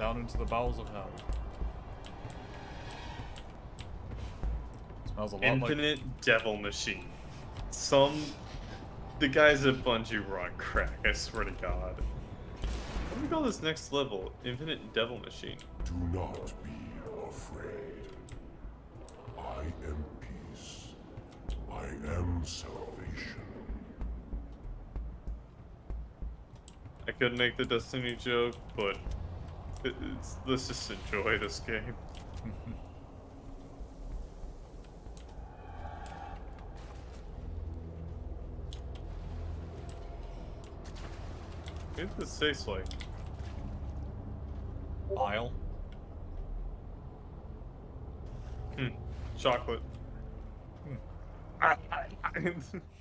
Down into the bowels of hell. Smells a lot Infinite Devil Machine. The guys at Bungie were on crack, I swear to God. What do we call this next level? Infinite Devil Machine. Do not be afraid. I am peace. I am salvation. I could make the Destiny joke, but let's just enjoy this game. What does this taste like? Bile. Chocolate. Hmm.